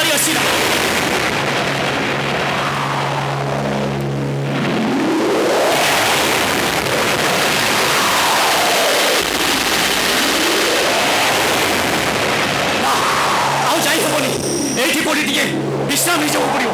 ଧରି ଆସିଲା। ଆଉ ଯାଇ ହେବନି, ଏଇଠି କୋଉଠି ଟିକେ ବିଶ୍ରାମ ନେଇଯିବାକୁ ପଡ଼ିବ।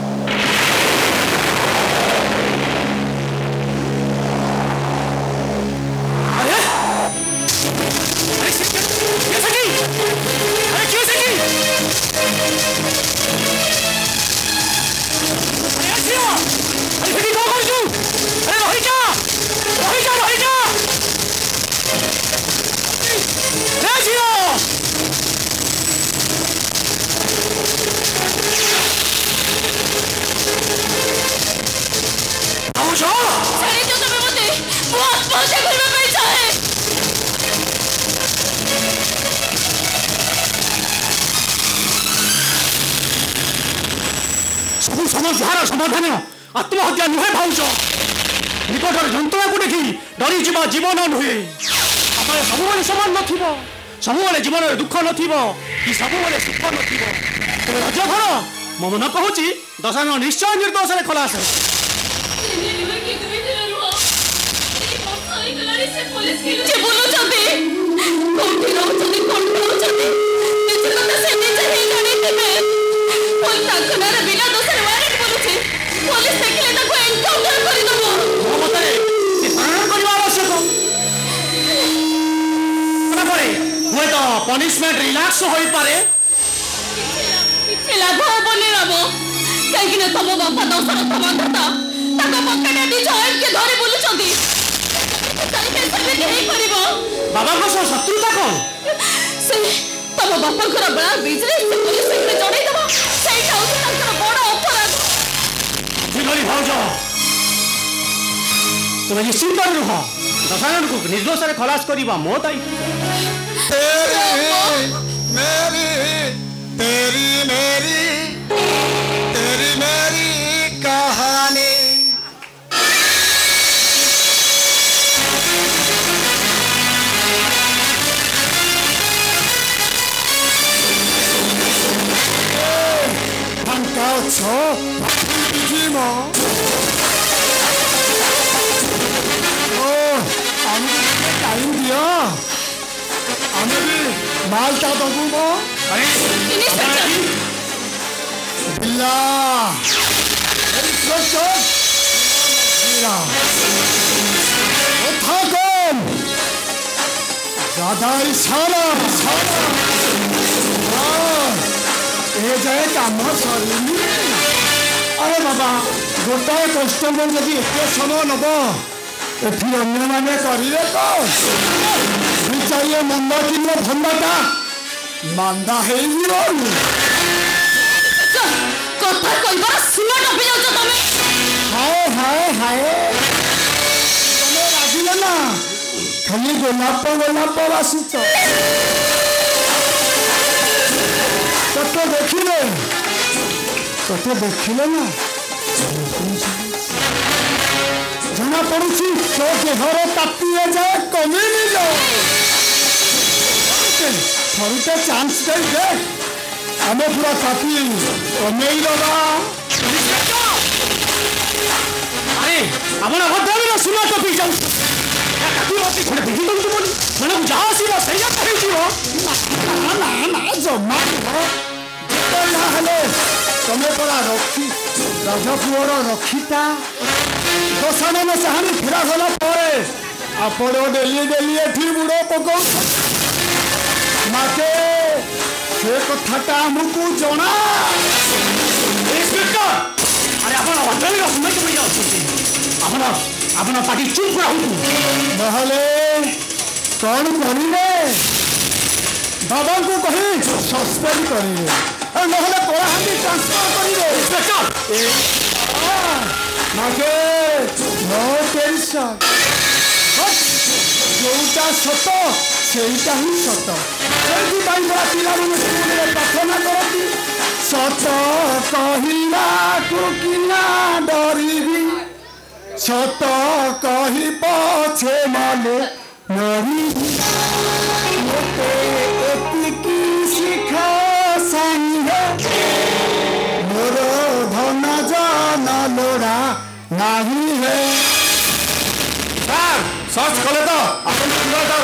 ସବୁ ସମସ୍ୟାର ସମାଧାନ ଆତ୍ମହତ୍ୟା ନୁହେଁ ଭାଉଜ। ନିକଟରେ ଯନ୍ତ୍ରଣାକୁ ଦେଖି ଡରିଯିବା ଜୀବନ ନୁହେଁ। ଆମର ସବୁବେଳେ ସମାନ ନଥିବ, ସବୁବେଳେ ଜୀବନରେ ଦୁଃଖ ନଥିବ କି ସବୁବେଳେ ସୁଖ ନଥିବ। ତେବେ ରଜଘର ମୋ ମନ କହୁଛି ଦଶାନ ନିଶ୍ଚୟ ନିର୍ଦ୍ଦୋଷରେ ଖଲାସ। पनिशमेंट रिलैक्स होई पारे लाभ हबनी राम कहीं तुम बापा दोषर समाधाता पकेटे निज आईन के धरी बुलुंट बाबा को शत्रुता कौन से तुम बापा बड़ा बिजनेस जनईदेव से बड़ अपराध भाज तुम निश्चिंत रुह दशानन को निर्दोष खलास करवा मो दायित्व। मेरी तेरी मेरी तेरी मेरी कहानी टाइम दिया मालटा दबू मो ज्यादा इशारा जाए काम सरी। अरे बाबा गोटाए कस्टमर जदि एत समय नब एटी अन्य मैंने करेंगे तो चाहिए मंदा किन भंडाटा मांदा है कथा कहबार सीमा टपी जाउछ तमे। हाय हाय हाय तमे राजिले ना खाली गोलाप गोलाप बासुच तते देखिले ना जना पड़ुछि तो देहर तापी जाए कमी नहीं जाओ थरुटे चांस दे आमे पूरा तापी कमेई दबा। अरे आपण भद्रमीर सीमा टपी जाउ काटी बसी खड़े बिगी दउ तुम मन जहां सीमा सही कहि जीवो ना ना ना जमा ना हेले तमे परा रखी राजपुर रखीता दशानन चाहानी फेरा गला परे आपण डेली डेली एठी बुड़ो पको माके से कथाटा हमकु जणा। इंस्पेक्टर अरे आपण भद्रमीर समय टपी जाउ आपण आपण पाटी चुप रहू नहले कौन करिले बाबा को कही सस्पेंड करिले नहले कलाहांडी ट्रांसफर करिले। इंस्पेक्टर माके नो टेंशन जोटा सत सेटा ही सत सेठी भाई बड़ा पिला मन स्कूल प्रार्थना करती सत कहिला को किना डरिबी सत कही पछे माले नरी मोते एतिकी शिखा संगे नहीं है। सर सर्च कले तो अपन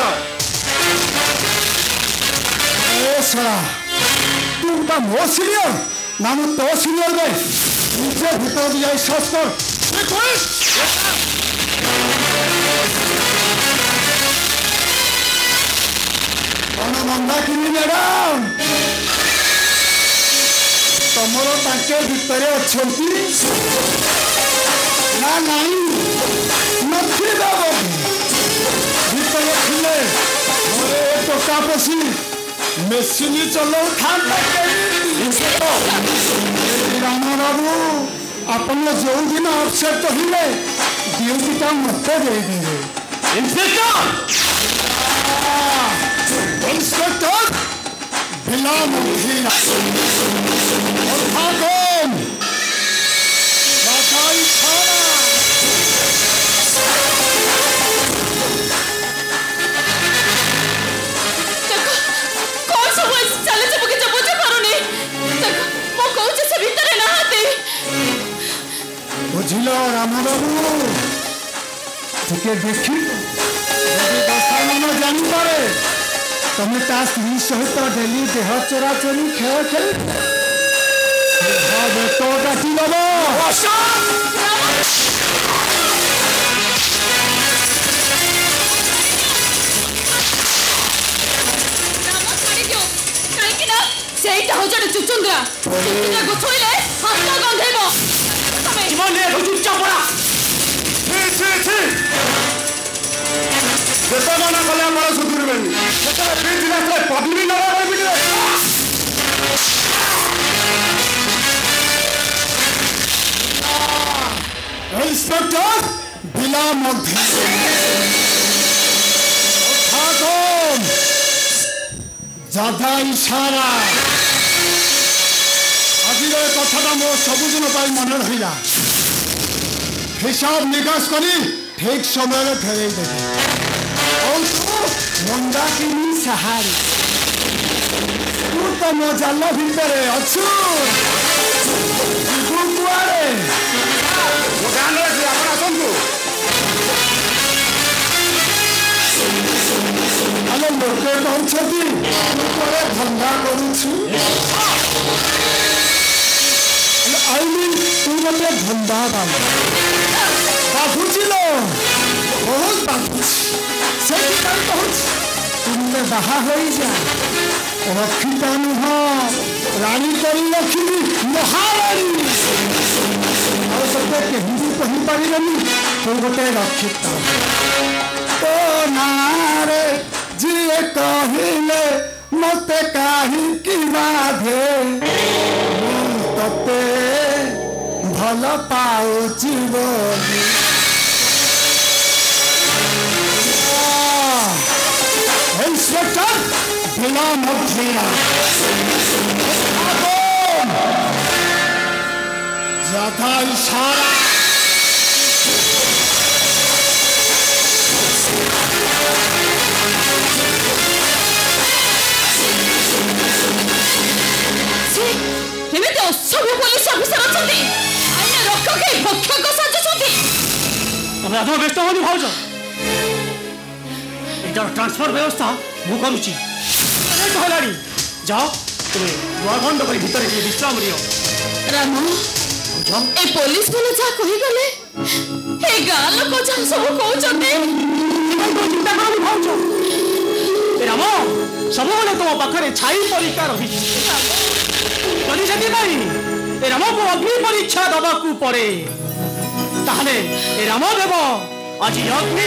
सड़ा तू गोटा मो सिनियर ना मु तो सिनियर दे निजे भीतर जाई सर्च कर। कौन मंदाकिनी मैडम तमर ताके भीतर अच्छी ना नहीं नथिबे भीतर थिले मोरे टोका पसी मेसिन चलो राम बाबू अपन जो दिन अपसेट हिले ड्यूटीटा मत दे देवे। इंस्पेक्टर बिना मुखिया बुझिल राम बाबू टिके देखी दशा मन जानिपारे तमें ता स्त्री सहित डेली देह चोरा चोरी खेल खेल बेट काटी दब ସେଇଟା ହଉଛି ଚୁଚୁନ୍ଦ୍ରା ଚୁଚୁନ୍ଦ୍ରାକୁ ଛୁଇଁଲେ ହାତ ଗନ୍ଧେଇବ। জীবন নিয়ে চুপচাপ পড়া যেতে মনে কলে আমার সুধুরবেনি সেটা পদবী নেওয়া इंस्पेक्टर बिला मध्य ज्यादा इशारा आज कथा मो सबुदिन मन रहा हिसाब निकास करी ठीक समय फेरे देवी मंदाकिनी सहारी तू तो मो जाल भितर अच्छु कुआरे हेलो लोके कहते धंदा करुछु आई मीन तू गोटे धंदा बाबुझिल बहुत बाबुझ से तुमने बाहा हो जा रखीता नुह रानी कर रखी महारानी और सबके हिंदी कही पारे तू गोटे रक्षिता तो नारे जी कहले मत कहीं बाधे ते भल पाऊची बोली इंस्पेक्टर बिना मध्या ज्यादा इशारा ସବୁ ପୋଲିସ ଅଫିସର ଅଛନ୍ତି ଆଇନ ରକ୍ଷକ ଭକ୍ଷକ ସାଜୁଛନ୍ତି। ତମେ ଆଦୌ ବ୍ୟସ୍ତ ହୋନି ଭାଉଜ ଏଇଟାର ଟ୍ରାନ୍ସଫର ବ୍ୟବସ୍ଥା ମୁଁ କରୁଛି ହେଲାଣି ଯାଅ ତୁମେ ନୂଆ ଖଣ୍ଡ କରି ଭିତରେ ଟିକେ ବିଶ୍ରାମ ନିଅ। ରାମ ଏ ପୋଲିସ ମାନେ ଯାହା କହିଗଲେ ଏ ଗାଁ ଲୋକ ଯାହା ସବୁ କହୁଛନ୍ତି ଚିନ୍ତା କରନି ଭାଉଜ ରାମ ସବୁବେଳେ ତୁମ ପାଖରେ ଛାଇ ପରୀକ୍ଷା ରହିଛି ଯଦି ସେଥିପାଇଁ ଏ ରାମକୁ ଅଗ୍ନି ପରୀକ୍ଷା ଦବାକୁ ପଡେ ତାହେଲେ ଏ ରାମଦେବ ଆଜି ଅଗ୍ନି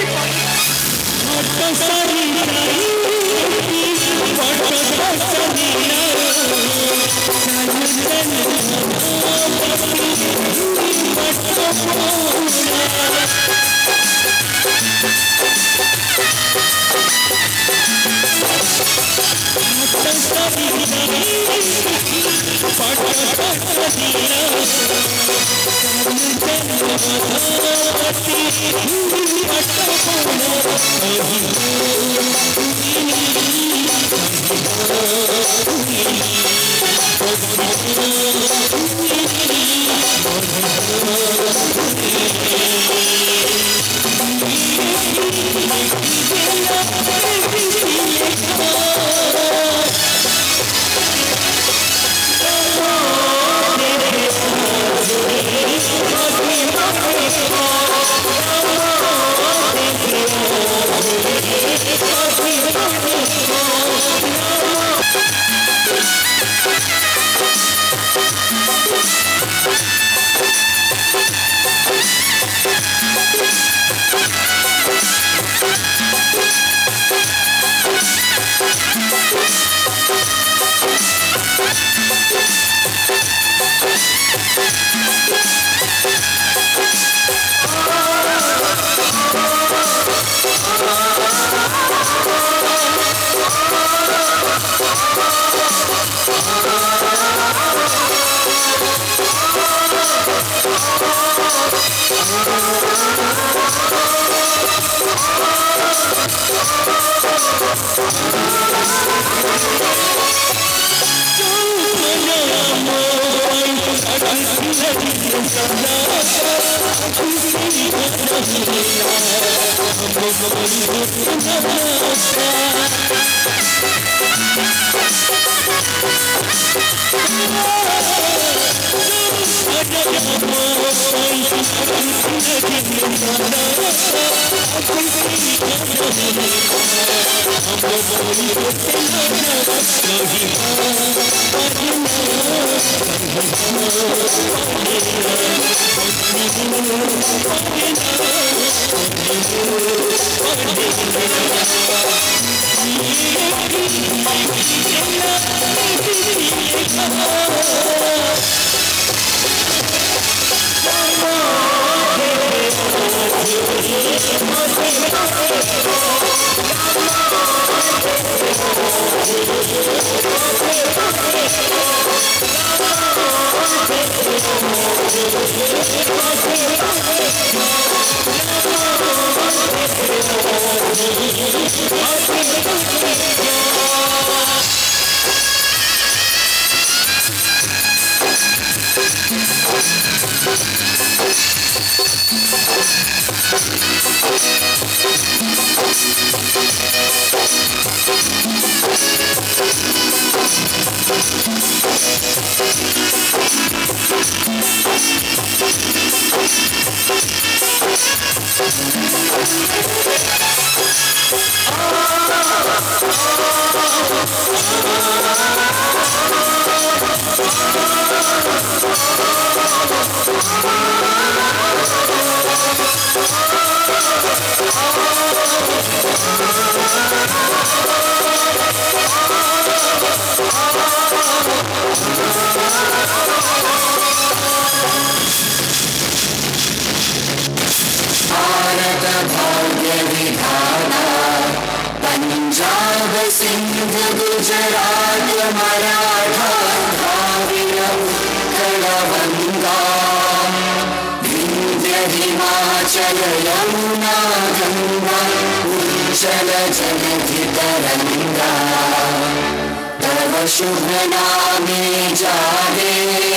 शुभ नामे जागे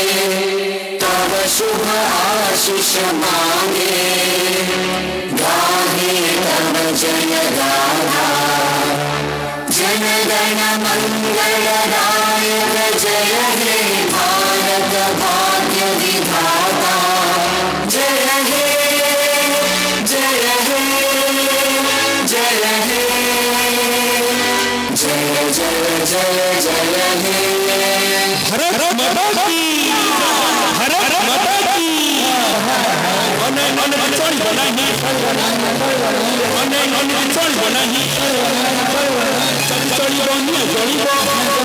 तब शुभ आशीष मांगे गाहे तब जय गाथा जन गण मंगल दायक जय हे भारत भाग्य विधाता जय हे जय हे जय हे जय जय जय जय हे भारत माता की भारत माता की अने चली बनाही अने चली बनाही चली बनिया जलिबो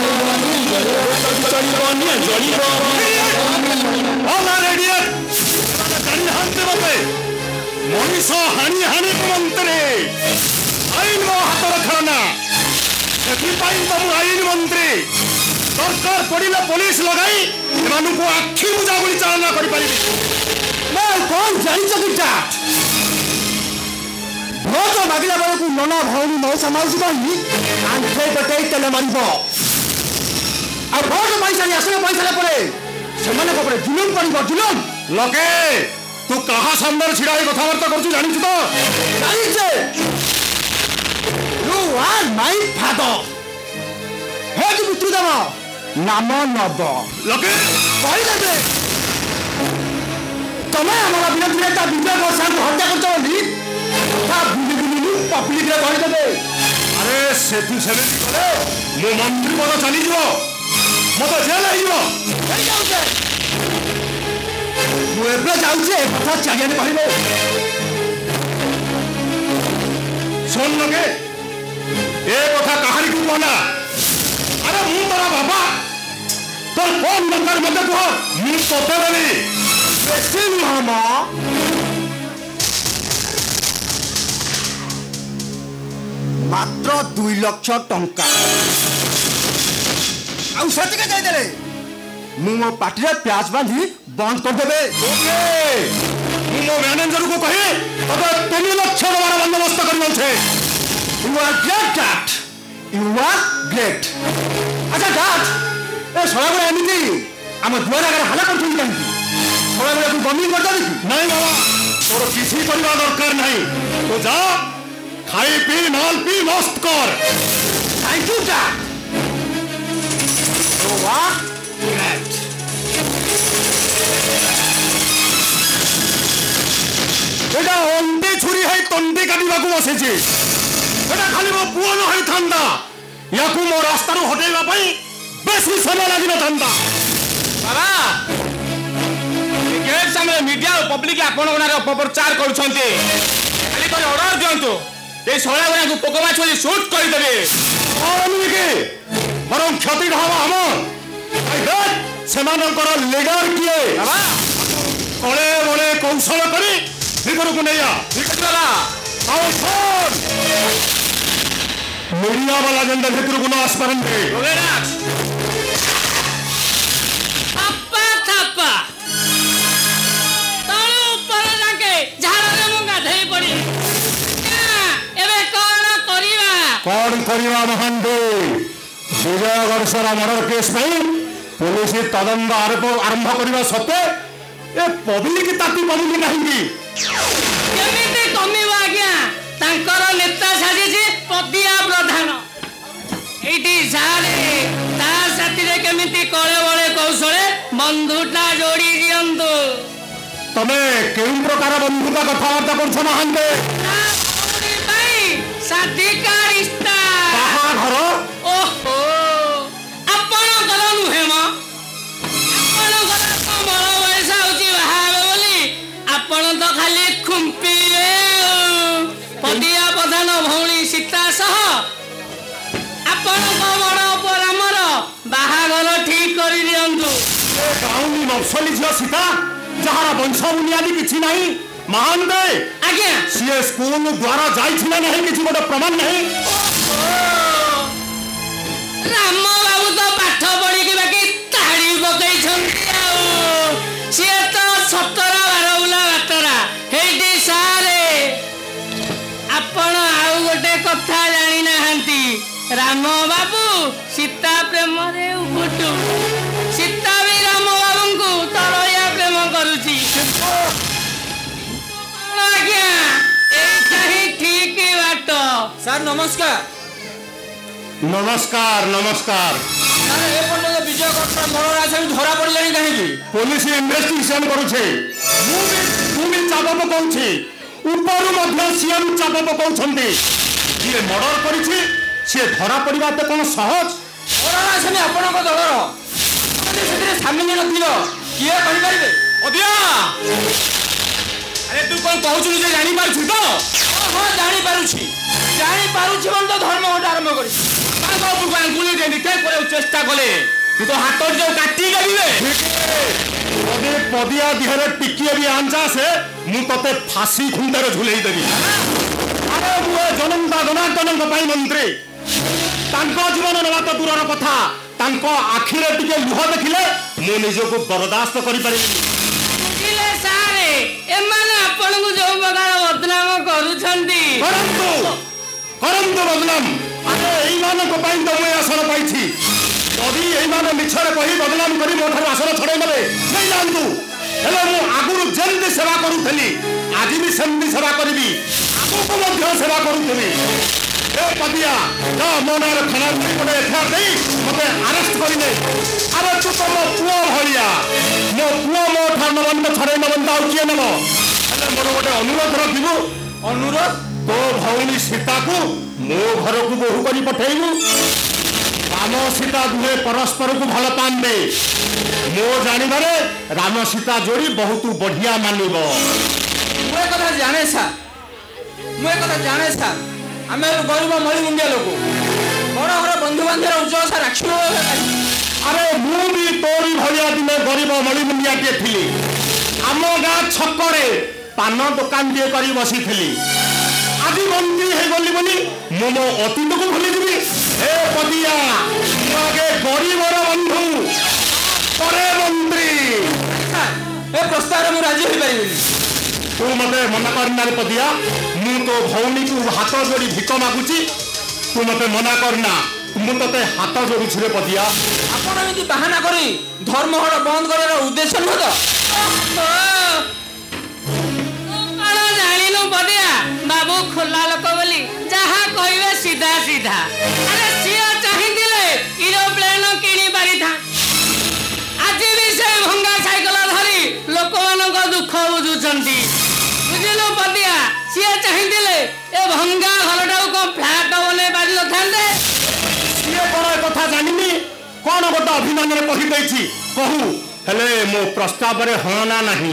चली बनिया जलिबो ओला रेडियो करी हांते बते मनीष हानि हानि मंत्री आईन मो हाथ रखना सेथिपाई तमु आईन मंत्री सरकार पड़िले पुलिस लगाई एमानकु आखि मुजा गुली चालना करि परिबे मैं कौन जानिछ किटा भोट मागिला बेलकु नना भौनी मौसा मौसी बनी आंखे कटे तेले मारिबो आ भोट पैसा नि असले पैसा पड़े सेमाने को पड़े जुलुम करिबो जुलुम लगे तू कहा सामने छिड़ाई कथावार्ता करछु जानिछु तो जानिछे यू आर माय फादर हे तू पितृदेव नाम नब लगे कहि देबे तमे हमरा विरोध ता विजय गोसाई को हत्या करछ बोली ता बुली बुली पब्लिक रे कहि देबे तू सेमिति कले मो मंत्री पद चली जीवो मत जेल हो एबे जाउछे कथा चागियाने कहबो सुन लगे ए कथा कहानी को कहना अरे मु तोरा बाबा तोर फोन नंबर मते कह मु तोते देली बेसी मामा मात्र 2 लाख टंका आउ सतिके जाय देले मु मो पार्टी प्याज बांधी बंद कर देबे ओके मु मो मैनेजर को कहे तबे 3 लाख देवार बंदोबस्त करियो छे you are great that you are great अच्छा डैट ए सळागुडा एमिति हम दुआर आगे हला करथुन कांकी सळागुडा तू बंदी कर देबी नहीं बाबा तोर किसी करवा दरकार नहीं तो जा खाई पी माल पी मस्त कर thank you that you are great एटा अंडे छुरी है तंडे काटिबा को बसेछि एटा खाली मो पुओ न है थांदा याकू मो रास्ता रो हटेबा पई बेसी समय लागि न थांदा बाबा गेट सामने मीडिया और पब्लिक आपण गनारे अपप्रचार करूछन्ते खाली करे ऑर्डर दियंतु ए सोळा गना को पोकमा छोली शूट कर देबे आमी के बरम क्षति हवा हम आई देख सेमानकर लीडर किए बाबा कले बले कौशल करी ভিতর को नहीं आ विकेट वाला आओ फोन मीडिया वाला जंदर ভিতর को ना आसपारन दे रोगेना अपा थप्पा तळु ऊपर जाके झाड़रे मु गाधई पड़ी एबे कोन करिवा महांदे विजयगढ़ सरा मर्डर केस में पुलिस तदंत आरंभ करने सत्वे ए पब्लिक ताती पब्लिक नहीं केमिति कमिबा आज्ञा तांकर नेता साजिछि पदिया प्रधान एठी सारे ता साथी रे केमिति कळे बळे कौशले बंधुटा जोड़ी दियंतु तमे केउ प्रकार बंधुता कथावार्ता करछ महांदे पूरी भाई साथी का रिश्ता कहा घर ओहो आपण करो नुहे म आपण करो कमल वयसा होची बाहाबे बोली आपण तो खाली खुंपिले पदिया प्रधान भौणी सीता सह आपण को बड़ पर हमर बाहागर ठीक करि दियंतु गाउनी मफसली झियो सीता जहारा वंश बुनियादी किछि नहीं महांदे आज्ञा सीए स्कूल द्वारा जाइछि ना नहीं किछि गोटे प्रमाण नहीं राम बाबू तो पाठ पढ़ी कि बाकी ताड़ी पकई छंती सी तो 17 12 बातरा हेटी सारे आपण आउ गोटे कथा जानी नाहंती राम बाबू सीता प्रेम रे उबुटु सीता भी राम बाबू को तरया प्रेम करूची आज्ञा एटा ही ठीक बात सर नमस्कार नमस्कार नमस्कार सर ए पर्यंत विजयगढ़ मर्डर आसामी धरा पड़िलानी काहेकि पुलिस इन्वेस्टिगेशन करूछे मु भी चाप पकाउछि ऊपर मध्य सीएम चाप पकाउछन्ती जे मर्डर करिछि से धरा पड़िबा त कोन सहज मर्डर आसामी आपनक दलर যদি সেদিনে সামিল নথিব কিଏ କହିପାରିବେ ଅଦିଆ ଆରେ ତୁ କ'ଣ କହୁଛୁ ଯେ ଜାଣିପାରୁଛୁ ତ ହଁ ଜାଣିପାରୁଛି ଜାଣିପାରୁଛି ବୋଲି ତ ଧର୍ମ ଗୋଟେ ଆରମ୍ଭ କରିଛି ତାଙ୍କ ଉପରକୁ ଆଙ୍ଗୁଳି ଦେଇ ନିଖେପ କରିବାକୁ ଚେଷ୍ଟା କଲେ ତୁ ତ ହାତ ଯୋଉ କାଟି କରିବେ ଯଦି ପଦିଆ ଦିହରେ ଟିକିଏ ବି ଆଞ୍ଚା ସେ ମୁଁ ତତେ ଫାସି ଖୁଣ୍ଟରେ ଝୁଲେଇ ଦେବି ଆରେ ମୁଁ ଜନତା ଜନାର୍ଦ୍ଦନଙ୍କ ପାଇଁ ମନ୍ତ୍ରୀ ତାଙ୍କ ଜୀବନ ନେବା ତ ଦୂରର କଥା तांको आखिरे टिके लुह देखिले मु निजको बर्दाश्त करि परिबिनी बुझिले सारे एमाने आपन को जो प्रकार बदनाम करूछंती करंतु बदनाम अरे एई माने को पाइन तो मैं आसन पाइछि यदि एई माने मिछरे कहि बदनाम करि मोठर आसन छडे नेबे नै जानतु हेले मु आगुरु जेंति सेवा करूथली आज भी सेंति सेवा करिबी आगु को मध्य सेवा करूथली ए पदिया ना मोनार खाना कोडे एफआर देई मते अरेस्ट करिने अरे तू तो मो पुओ भलिया मो पुओ मो ठार नबंद छडे नबंद आउ किए नबो हेले मोर गोटे अनुरोध रखिबो ଅନୁରୋଧ तो भौणी सीता को मो घर को बोहू कर पठेबू राम सीता दुहे परस्पर को भल पांबे मो जानिबारे राम सीता जोड़ी बहुत बढ़िया मानिब मुझे कथा जाने सार आम गरीब मणि मुंडिया लोक बड़ घर बंधु बांधव उज्जवल राखी अरे मु भी तोरी भलिया दिने गरीब मणि मुंडिया के थी आम गाँ छकरे पान दुकान दिए करी बसी थी आज मंत्री है गली बोली मो मो अतीत को भूली जीवी हे पदिया आगे गरीबर बंधु परे मंत्री ए प्रस्ताव में राजी हो पारि तू मते मना करना रे पदिया मु तो भौणी को हाथ जोड़ी भिक मागुची तू मते मना करना मु तते हाथ जोड़ी रे पदिया आपण एमती बहाना करी धर्मघट बंद करार उद्देश्य नुह तो जानिलु बदिया बाबू खोला लोक बोली जहा कहबे सीधा सीधा अरे सिया चाहिदिले एरोप्लेन किनी पारि था आज भी से भंगा साइकल धरी लोक मानक दुख बुझुचंती बुझिलु बदिया सिया चाहिदिले ए भंगा घरटा को फ्लैट बने पारि लथांदे ये बड़ कथा जानिनी कौन गोटे अभिमान रे कहि दैछि कहू हेले मो प्रस्ताव रे हां ना नहीं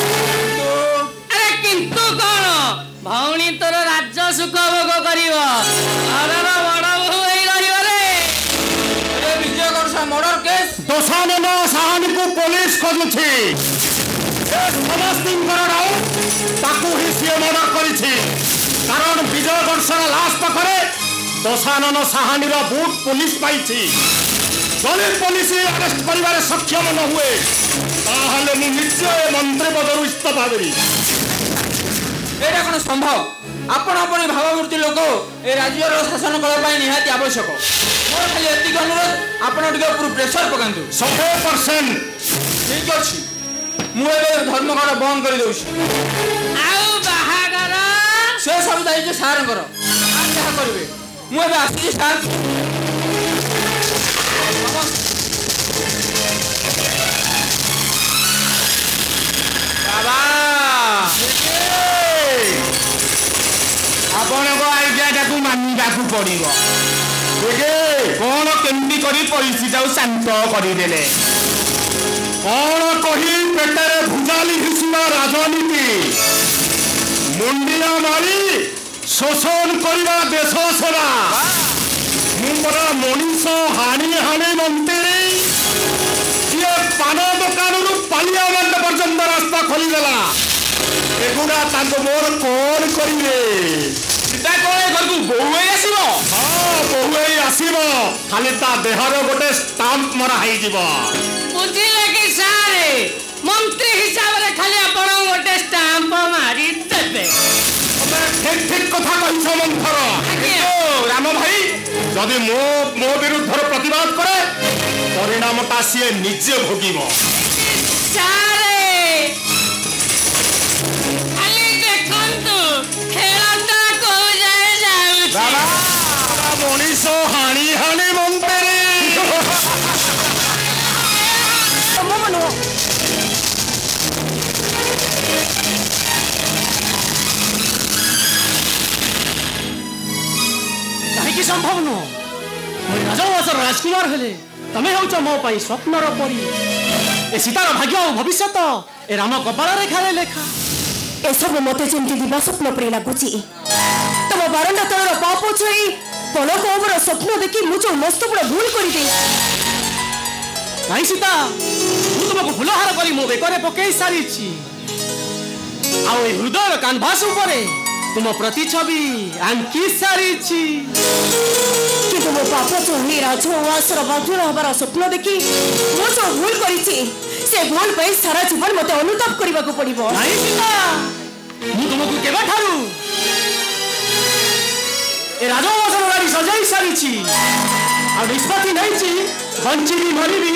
किंतु कौन भौणी तोर राज्य सुख भोग करिव अरर बड़ बहु होई रहिव रे ए विजय करसा मर्डर केस दशानन साहनी को पुलिस खोजुछि ए समस्तिंकर राव ताकू ही से मर्डर करिछि कारण विजय वर्षर लाश पाखरे दशानन साहनी रो बूट पुलिस पाइछि जने पुलिस अरेस्ट करिबारे सक्षम न हुए ताहले मु निश्चय मंत्री पदरु इस्तीफा देबी एटा कोन संभव आपण आपण भावमूर्ति लोक ए राज्यर शासन करबा निहाती आवश्यक मोर खाली एति अनुरोध आपण टिके ऊपर प्रेशर पकांतु 100% ठीक अछि मु एबे धर्मघट बंद करि दउछि आउ बाहागर से सब दायित्व सार कर आ क्या करबे मु एबे आसी सार बाबा आपण को आइडिया टाकू मानिबा को पड़िबो देखे कोन केंदी करी परिस्थिति जाऊ शांत करी देले कोन कही पेटरे भुजाली हिसुना राजनीति मुंडिया मारी शोषण करिबा देश सेवा मुंबरा मनीष हानी हानी मंत्री ये पान दुकान रु पालिया मंड पर्यंत रास्ता खोली देला एगुड़ा ताको मोर कोन करिवे सीधा कोए घर को बहुए आसीबो हां बहुए आसीबो खाली ता देहर गोटे स्टाम्प मरा हाई जीवो बुझिले कि सारे मंत्री हिसाब रे खाली आपण गोटे स्टाम्प मारी देबे ठीक ठीक कथा कहिছো मंथर राम भाई जदि मो विरुद्ध प्रतिवाद करे परिणामटा सिए निजे भोगिबो सारे खाली देखंतु खेलता को जाए जाउछि बाबा मनीष हानी हानी मंत्री कहीं संभव नुह मुझे राजवंशर राजकुमार हेले तमें हो मो पाई स्वप्नर परी ए सीतार भाग्य और भविष्य ए राम कपाल रेखा लेखा एसबू मत जमी दिवा स्वप्न परी लगुच तुम बारंडा तलर पाप छई पलक ओवर स्वप्न देखी मुझे मस्त बड़ भूल कर नहीं सीता मु तुमको फुलहार करी मो बेकरे पकई सारी आउ हृदय कानभास उपरे तुम प्रतिछवि आंकी सारी किंतु मो पाप चोही राजवासर बाधुर हबार स्वप्न देखी मुझे भूल करी से भूल पे सारा जीवन मत अनुताप करने को पड़ो नहीं सीता मु तुमको केबा ठारू ए राजवंशर गाड़ी सजाई सारी आ निष्पत्ति नहीं बंची मरी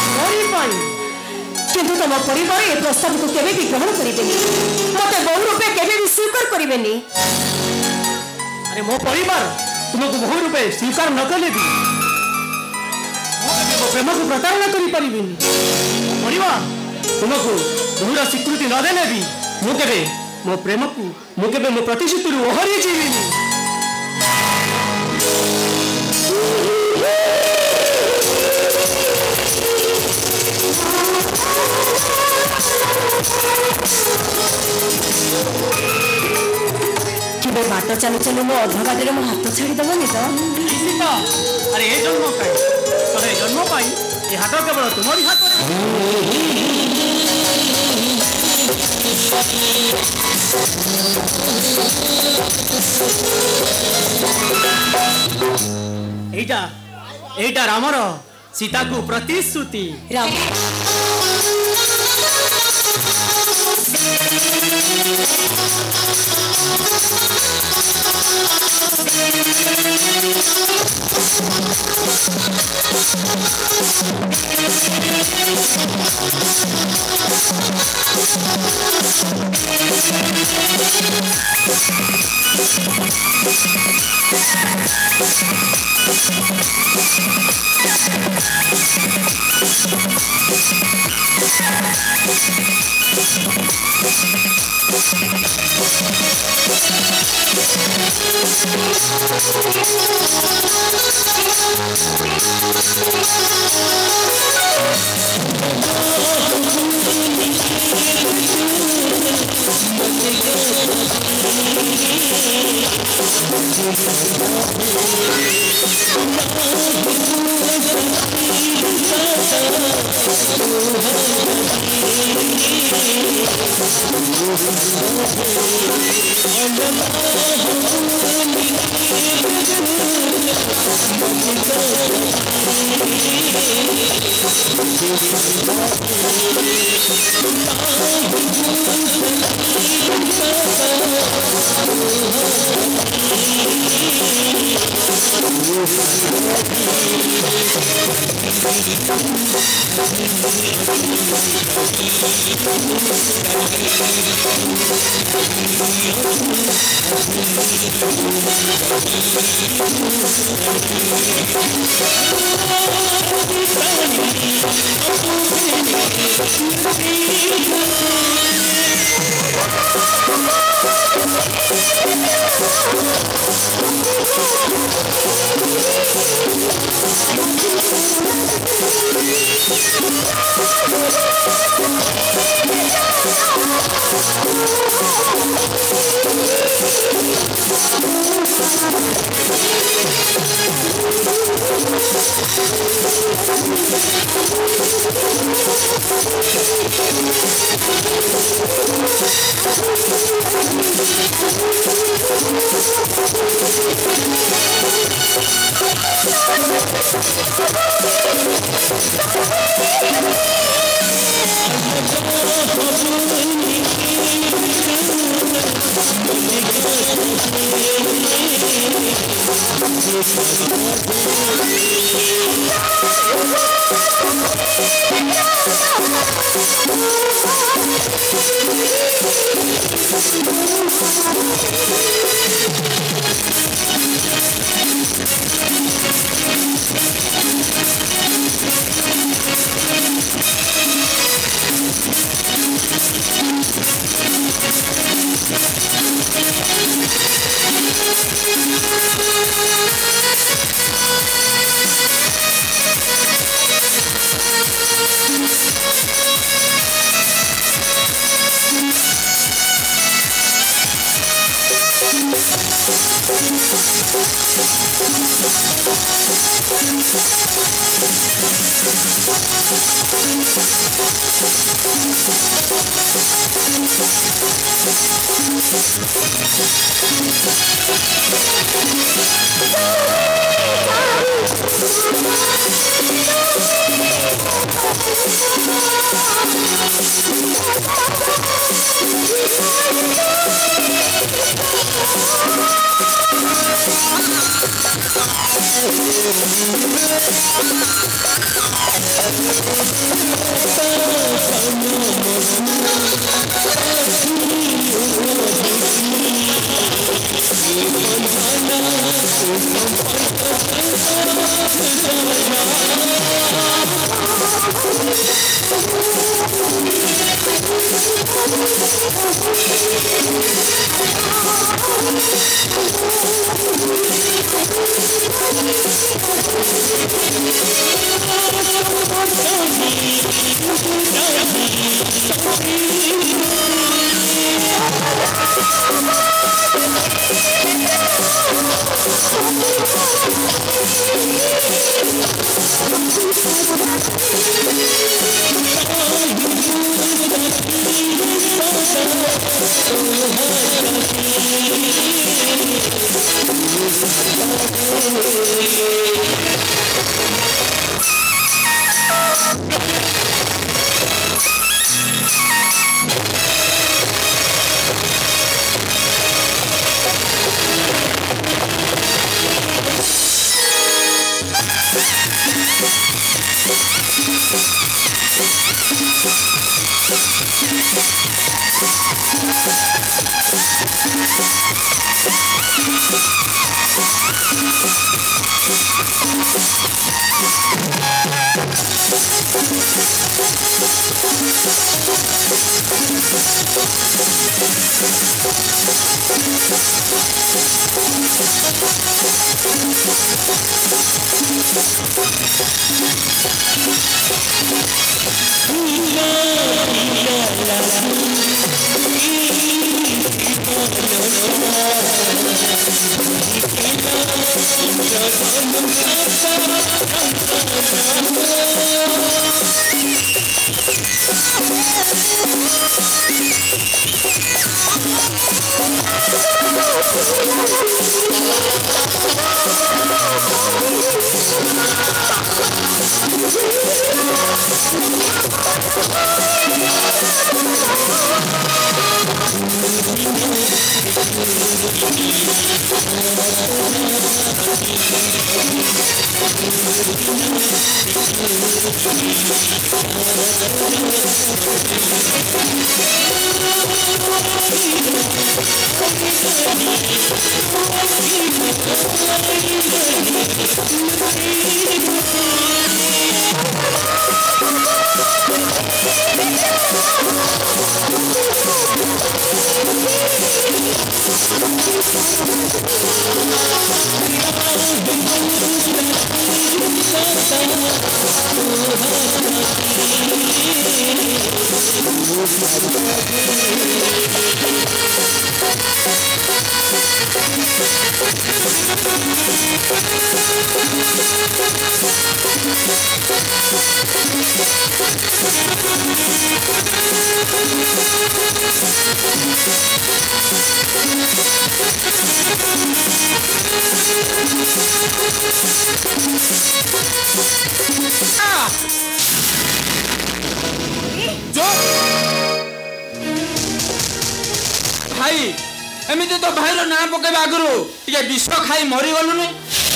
किंतु तुम परिवार ए प्रस्ताव को केबे भी ग्रहण करेंगे मत बहु रूपे केबे भी स्वीकार करेंगे अरे मो परिवार तुमको बहु रूपे स्वीकार न कले भी प्रेम को प्रताड़ना करी परिबिनी परिवार तुमको बहुर स्वीकृति न देले भी मु केबे मो प्रेम को मुझे मो प्रतिश्रुति ओहरी जीविनी केवे बाट चलु चलु मो अधगादे मो हाथ छाड़ीदेवनी तो सीता अरे ए जन्म कहीं जन्म पाई ये हाथ केवल तुम्हारी हाथ एटा रामर सीता को प्रतिश्रुति राम Oh, भाई एमती तो भाई ना पकेबा आगु टे विष खाई मरी गलुनि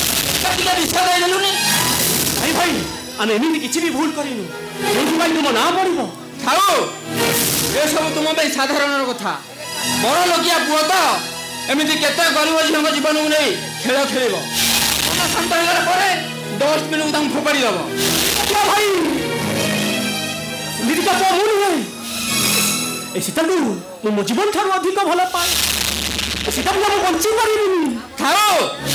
विष देलुनि भाई भाई आम एमती किसी भी भूल करूँ तुम ना पड़ो थाओ ये सब तुम साधारण कथा बड़ लोकिया पुओ तो एमती केते गरीब झील जीवन को नहीं खेल खेल मन शांत होगा डस्टबिन को फोपाड़ी दब भाई निरीता पुआ मु नुहे सीता को मो जीवन ठार अधिक भल पाए सीता को बंची पारि थाओ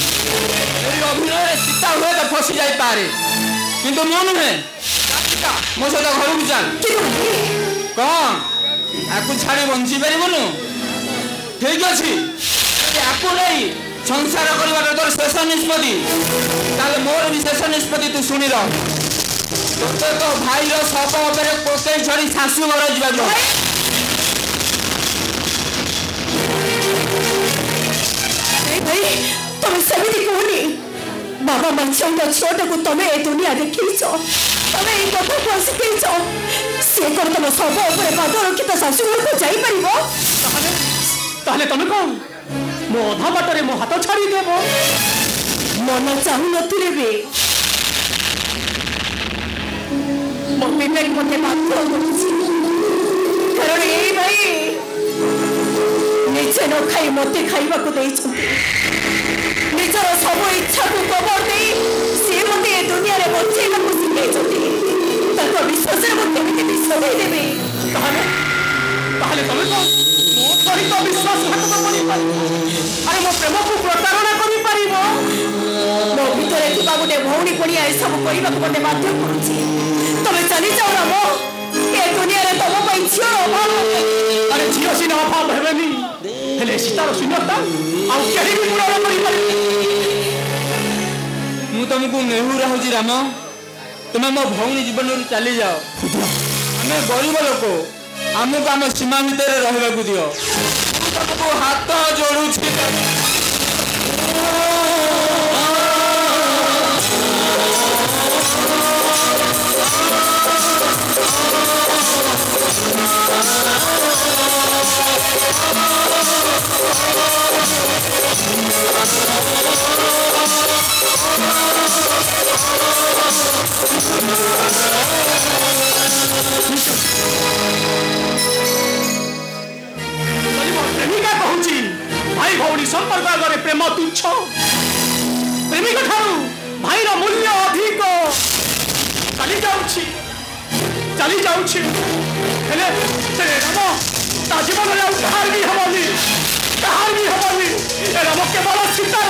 अभिनय सीता हुए तो फसी जाए किंतु मो नुहे मो सहित घर को चल कौन आपको छाड़ी बंची पारबुनु ठीक अच्छे आपको नहीं संसार कर तोर शेष निष्पत्ति मोर भी शेष निष्पत्ति तू शुणी तो भाई शव उपर कोकई छड़ी शाशु घर जा तुम सेमती कहनी बाबा मनसा छोट को तुम्हें ए दुनिया देखीच तुम्हें ये कथा को शिखीच सी कर तुम शव उपर पाद रखी तो शाशुघर को जापर तुम कौन मो अधा बाटर मो हाथ छाड़ी देव मन चाहू नी भी मो विवेक मत बाध्य कारण ये भाई निजे न खाई मत खाइबा को निजर सब इच्छा को कबर दे सी मत ए दुनिया रे बचेगा को शिखई विश्वास विश्वास देवी ताहले तमे तो मो सहित विश्वासघातक करि पारिबो अरे मो प्रेम को प्रतारणा करि पारिबो मो भितरे थिबा गोटे भौणी पड़िया ए सब करिबाक मते बाध्य करूछि तमे चली जाओ राम ए दुनिया रे तम पई झियो अभाव अरे झियो सिना अभाव हेबेनी हेले सीतार शून्यता आ केही भी पूरा करि पारि मु तुमको नेहुरा होजी राम तुम मो भौणी जीवन रू चली जाओ आमे गरीब लोक आमको आम सीमा भितर रहा दियो तुमको हाथ जोड़ुछि प्रेमिका कहूची भाई भौणी संपर्क आगे प्रेम तुच्छ प्रेमिक ठारू भाईर मूल्य अधिक चली जाउछि हेले से राम ता जीवन रे कहार भी हबनी ए राम केवल सीतार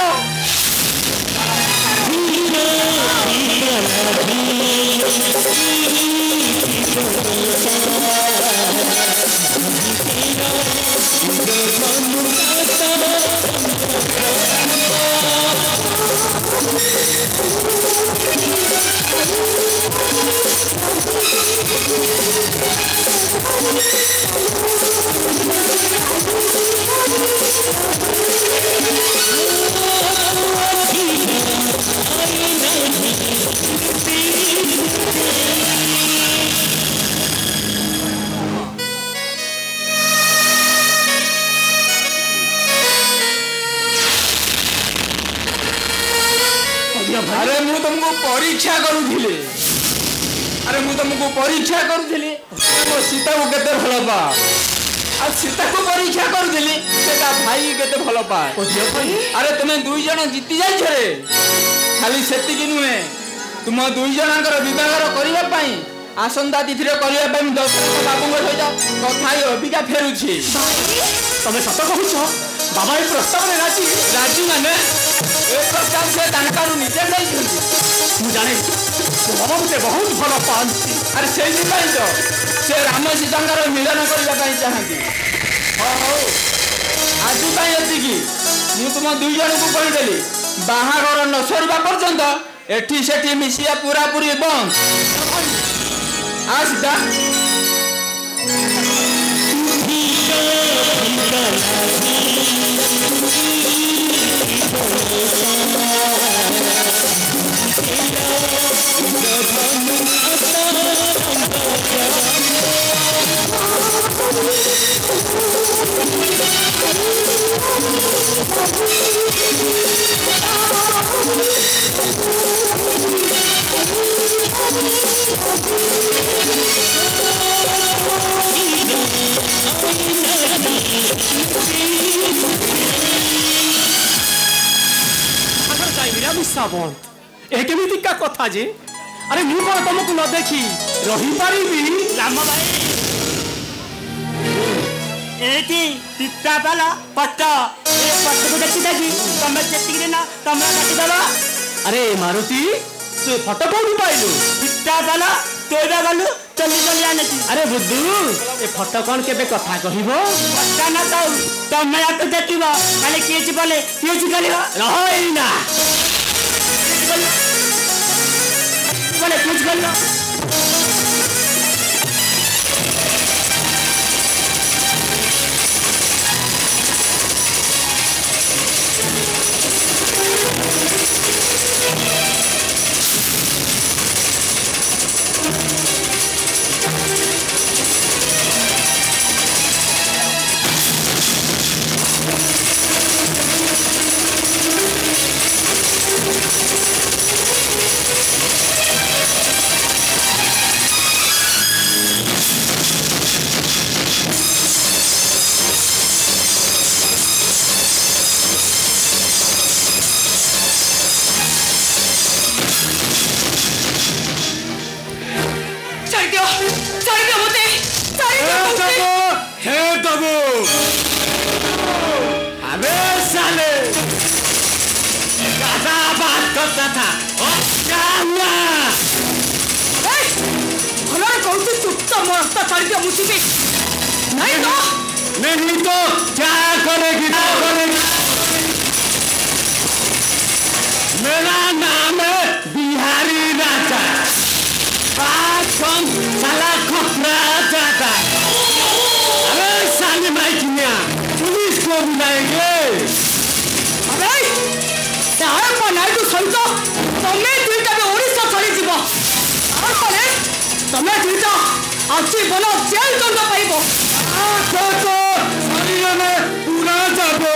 अरे मु तुमको परीक्षा करूथिले अरे मु तुमको परीक्षा करूथिले मो सीता को केते भलो पा आ सीता को परीक्षा करूथिले सेटा भाई केते भलो पा अरे तुमे दुई जण जीति जाई छरे खाली सेति कि नुहे तुम दुई जणकर विवाह करिवा पई आसंता तिथिरे करिवा पई दशरथ बाबू को सहित कथाई अबिका फेरुछि तमे सत कहूछ बाबा ए प्रस्ताव रे राजी माने ए प्रस्ताव से तानकारू निजे जाई छथि मु जाने बाबा मते बहुत भलो पांती अरे सेही पई तो से राम सीतांकर मिलन करिवा पई चाहंती हो आज पई अछि कि मु तुम दुई जण को कहि देली बाहागर न सरिबा पर्यंत एठी सेठी मिसिया पूरा पूरी बंद आ सीता केमिति का कथा जे अरे मु कोन तुमको न देखी रही पारिबी राम भाई एटी पिता पाला पट्ट ए पट्ट को देखि देखि तमे चेतिक रे ना तमे काटी दला अरे मारुति तू फोटो कोन पाइलु पिता पाला तोइबा गलु चली चली आनेती अरे बुद्धू ए फोटो कोन केबे कथा कहिबो पट्टा ना तो तमे आ तो देखिबो खाली केच बोले केच गलिबो रहई ना बोले कुछ गल्लो भरोसा था भलरे कहूँ चुपचाप मो रास्ता छाड़ दिया मुझे नहीं तो क्या करेगी मेरा नाम है बिहारी राजा साला खतरा जाता अरे साली माइकिया पुलिस को बुलाएंगे अरे तार नायडू सहित तमें दुईटा भी ओडिशा चली जीव तारपरे तमें दुईटा आजीवन जेल दंड पाइब पूरा जाबे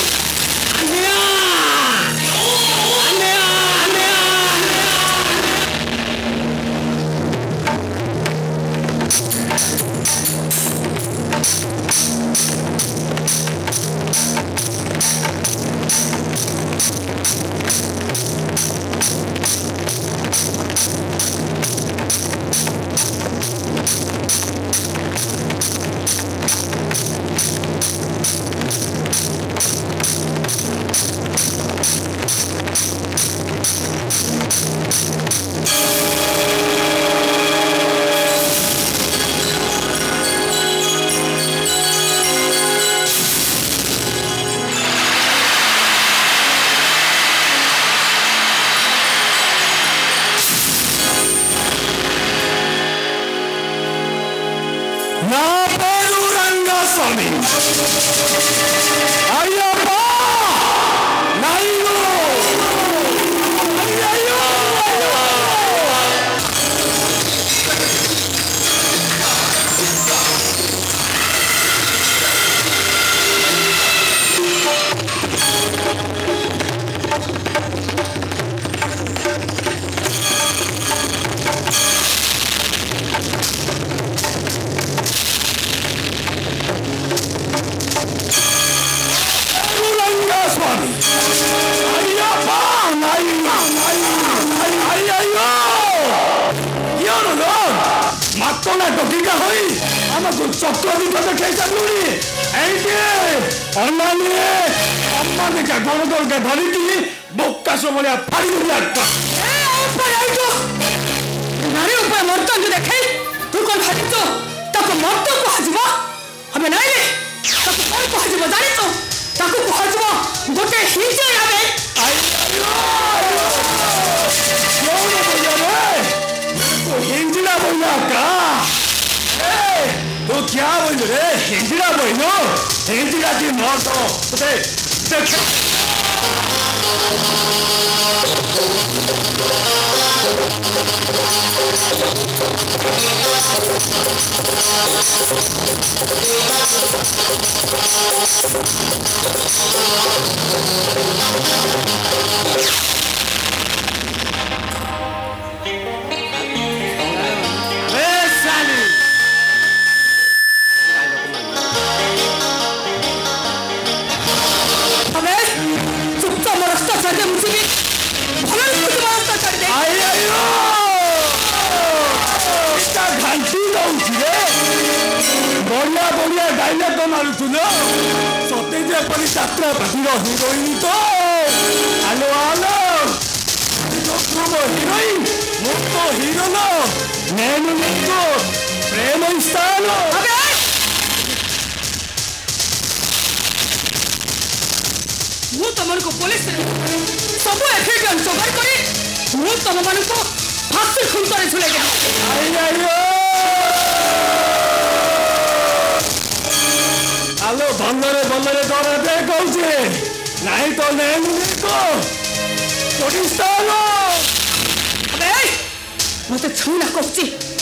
मत छुना कौची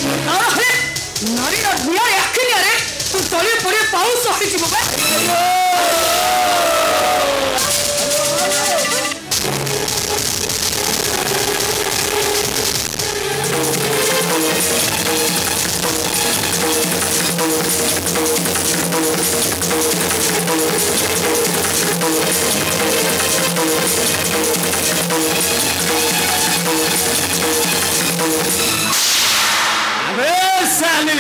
नारी नियारे आखिनियारे तू तले पड़े पाउस हटि जीव साली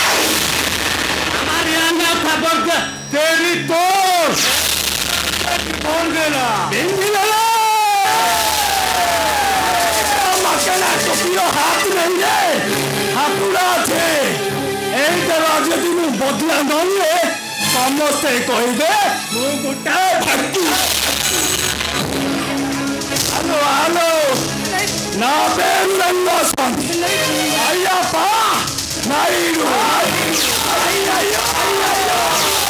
हमारे यहाँ खबर का तेरी तो कौन देना ଅଧିକା ନହେଲେ ସମସ୍ତେ କହିବେ ମୁଁ ଗୋଟାଏ ଭାଗି। ହ୍ୟାଲୋ ହ୍ୟାଲୋ ନା పేరు రంగస్వామి అయ్యప్ప నాయుడు అయ్యయ్యో అయ్యయ్యో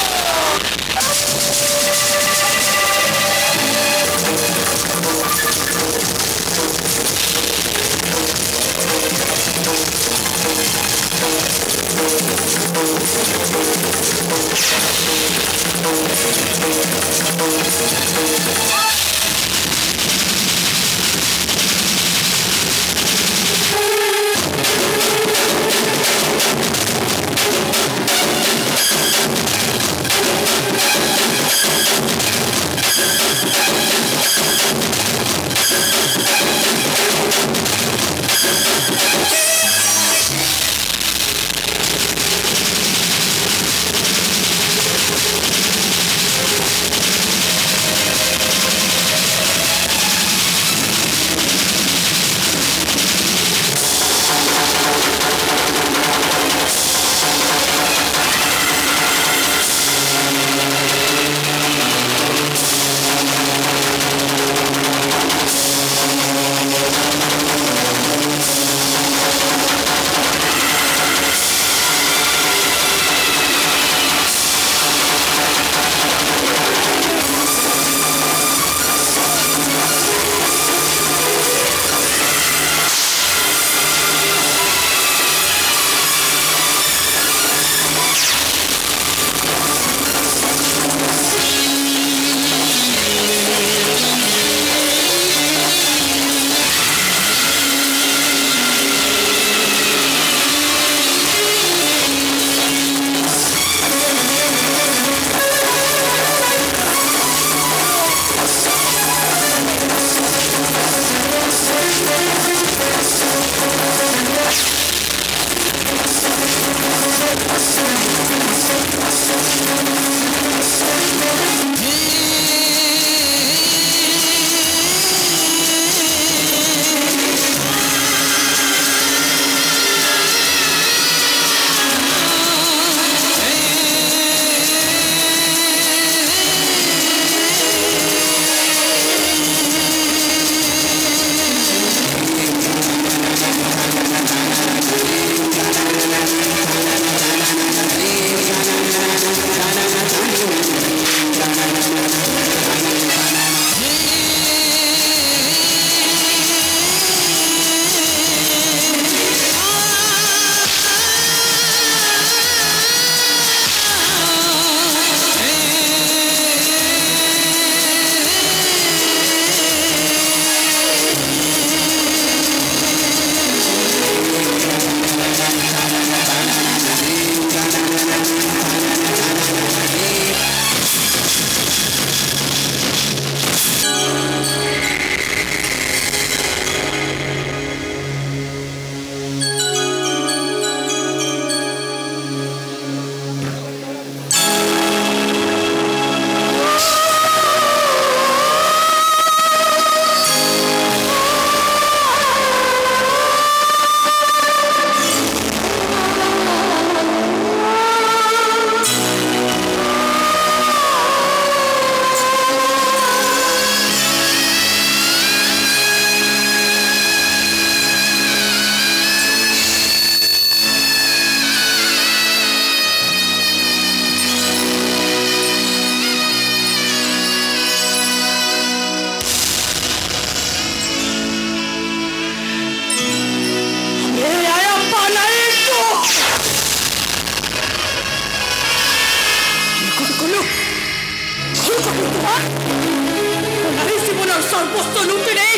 সর্বস্ব লুটে নেই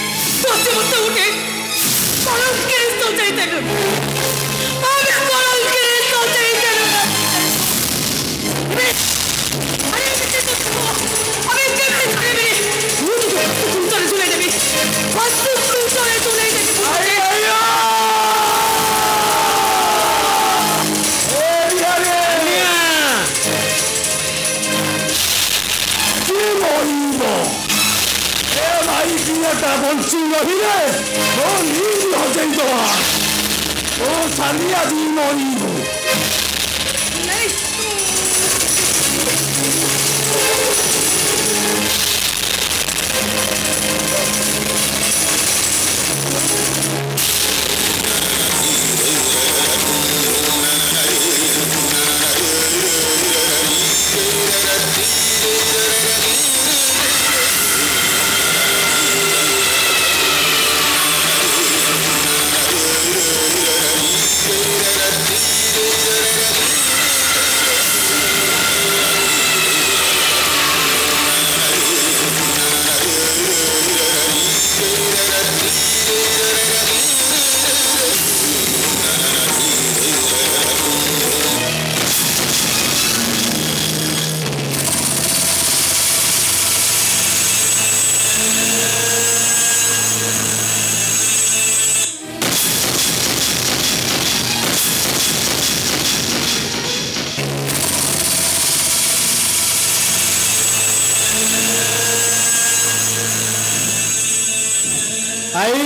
বসে বসে উঠে কলঙ্কের স্তর চাইতেন আমি কলঙ্কের স্তর চাইতেন আমি কেমনে ছাড়বি তুলে তুলে দেবি তুলে তুলে দেবি বলছি নহিলে ও নিজ হজাই দেওয়া ও সারিয়া দিই মরিব नहीं आई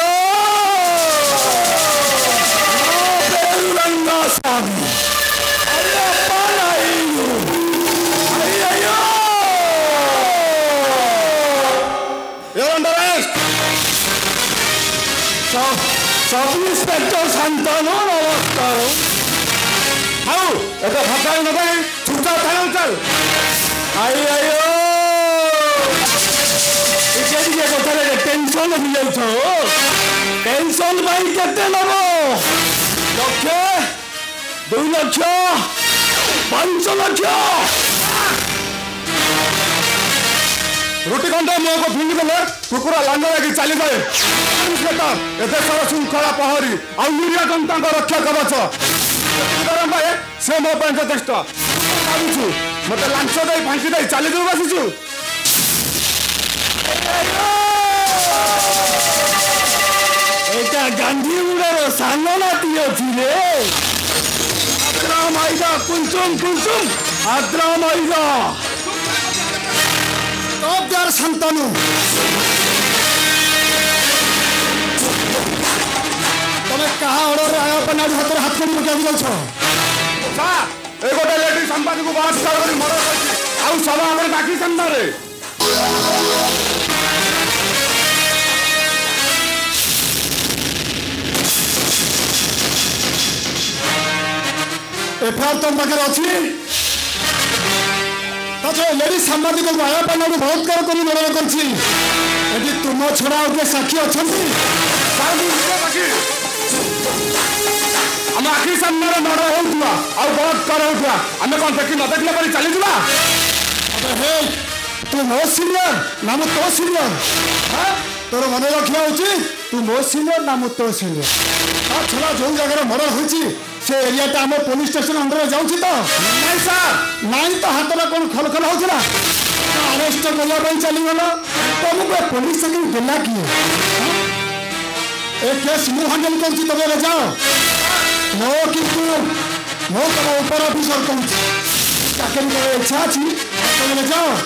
रंगा स्वामी सब इंस्पेक्टर शांतनु नमस्कार आओ एका फटाई नगई चुपचाप थाना चल आई इके कथारे टेंशन हो जाउछ टेंशन भाई केते नबो लक्ष 2 लक्ष 5 लक्ष रोटी कंटे मुह को फिंगी देले कुकुरा लांग लगी चली जाए एते सारा श्रृंखला पहरी आ यूरिया जनता रक्षा कवच से मो यथेष्ट भावुछु मत लांच दे फांसी दे चली जाऊ बसीछु एटा गांधी उड़ार सांग नाती अछि रे आद्रा माइदा कुंचुम आद्रा माइदा तोबदार शांतनु तमे कहा ऑर्डर आया अपन हाथ हाथ कर मुके दिल छ सा ए गोटे लेडी संपादक को बात कर मर आउ सब हमर बाकी संदा रे एफआईआर तुम पाखे अच्छी लेडी सांबादिक आया बलात्कार कर निर्णय कर तुम छड़ा किए साक्षी अच्छा आम आखि सामने मर्डर होता आउ बलात्कार होता आम कौन देखी न देखला पर चली जा तू मो सीनियर ना मु तो सीनियर तोर मन रखा उचित तू मो सीनियर ना मु तो सीनियर छड़ा जो जगह मर्डर होती से एरियाटा आम पुलिस स्टेशन अंडर जाऊँगी तो नहीं सर नहीं तो हाथ में कौन खल खल होता अरेस्ट करने चलीगल तुमको पुलिस चाकरी देला किए ए केस मु हैंडल कर तुम जाओ नो किंतु मो तुम ऊपर ऑफिसर कहूँ चाकरी कर इच्छा अच्छी तुम जाओ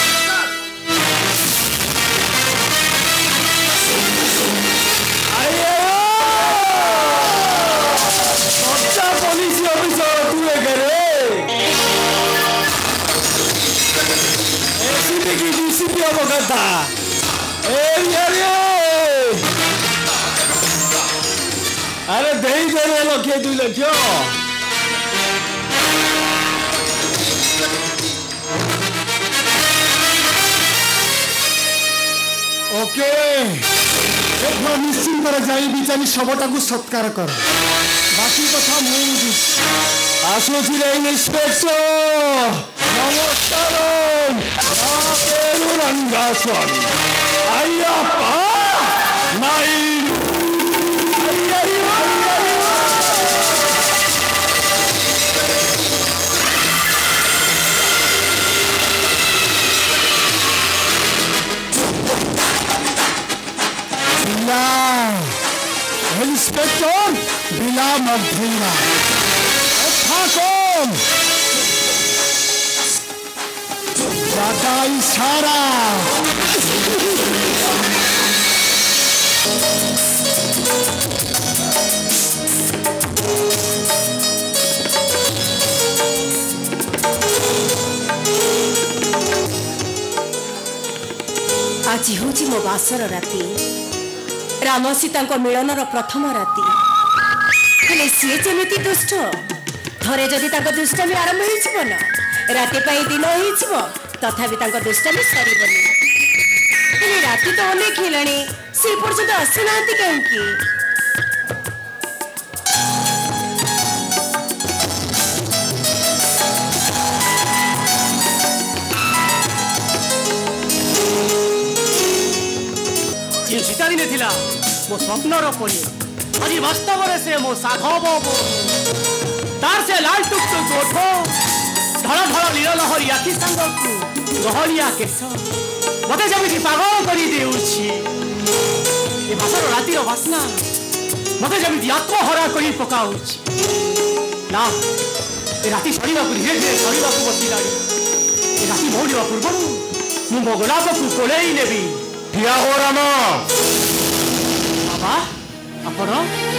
पुलिस ऑफिसर तू एसीपी की डीसीपी अवगता अरे दे दे लक्ष्य 2 लक्ष ओके निश्चिंत जाई बिचारी शवटा को सत्कार कर बाकी कथा मुझे आसुची इंस्पेक्टर नमस्कार रंगा स्वामी अय्यप्पा नायडू इंस्पेक्टर बिला मधुरा कौन ज्यादा इशारा आज हूँ मो बासर राति राम सीता मिलनर प्रथम राति हेले सी जमी दुष्ट थरे जदि दुष्टामी आरंभ हो राति दिन हो तथापि दुष्टामी सरबनी राति तो अनेक हेलाणी से पर्यंत आसीना कहीं सीता दिने थिला मो स्वप्नर परी आज वास्तव से मो साधव तार से लाल टुक ओठ धड़ धड़ लील लहरी आखि सांग गहलिया केश मत जमी पागल कर भाषार रातिर बासना मत जमी आत्महरा कर पकाऊ ना राति सरिया धीरे धीरे सरिया बसला राति मौलिया पूर्व मु मो गोलाप को कोले नेबी क्या हो राम ବାବା ଆପଣ